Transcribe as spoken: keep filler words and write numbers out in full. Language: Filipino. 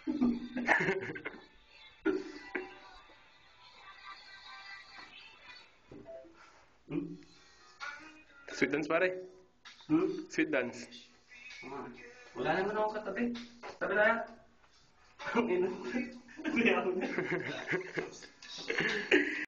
Hmm? Sweet dance pare. Hmm? Sweet dance. Ah, wala naman ako katabi. Tabi tayo. Ang ina. Hindi ako na.